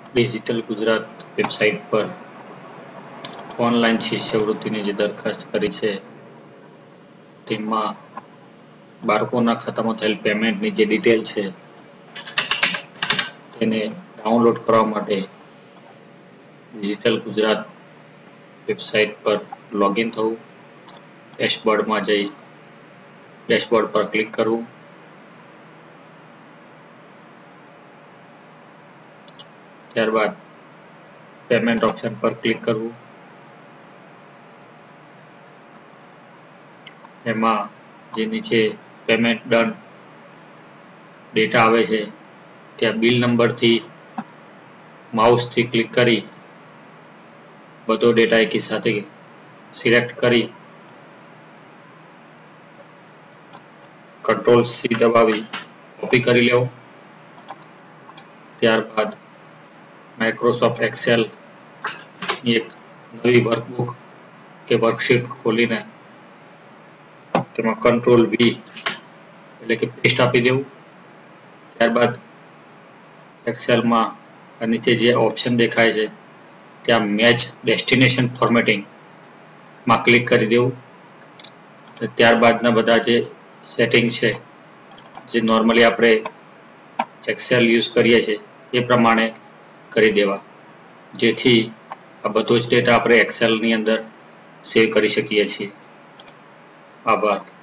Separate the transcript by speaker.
Speaker 1: Digital Gujarat website પર online શિષ્યવૃત્તિની જે દરખાસ્ત કરી છે તેમાં બાળકોના ખાતામાં થયેલ પેમેન્ટની જે ડિટેલ છે તેને ડાઉનલોડ કરવા માટે ડિજિટલ ગુજરાત વેબસાઇટ પર લોગિન થવું, ડેશબોર્ડમાં જઈ ડેશબોર્ડ પર ક્લિક કરવું, ત્યારબાદ પેમેન્ટ ઓપ્શન પર ક્લિક કરવું, એમાં જે નીચે પેમેન્ટ ડન ડેટા આવે છે ત્યાં બિલ નંબરથી માઉસથી ક્લિક કરી બધો ડેટા એકી સાથે સિલેક્ટ કરી Ctrl+C દબાવી કોપી કરી લેવો. ત્યારબાદ માઇક્રોસોફ્ટ એક્સેલ ની એક નવી વર્કબુક કે વર્કશીટ ખોલીને તેમાં Ctrl+V એટલે કે પેસ્ટ આપી દેવું. ત્યારબાદ એક્સેલમાં નીચે જે ઓપ્શન દેખાય છે ત્યાં મેચ ડેસ્ટિનેશન ફોર્મેટિંગ માં ક્લિક કરી દેવું. ત્યારબાદના બધા જે સેટિંગ છે જે નોર્મલી આપણે એક્સેલ યુઝ કરીએ છીએ એ પ્રમાણે કરી દેવા, જેથી આ બધો જ ડેટા આપણે એક્સેલની અંદર સેવ કરી શકીએ છીએ. આભાર.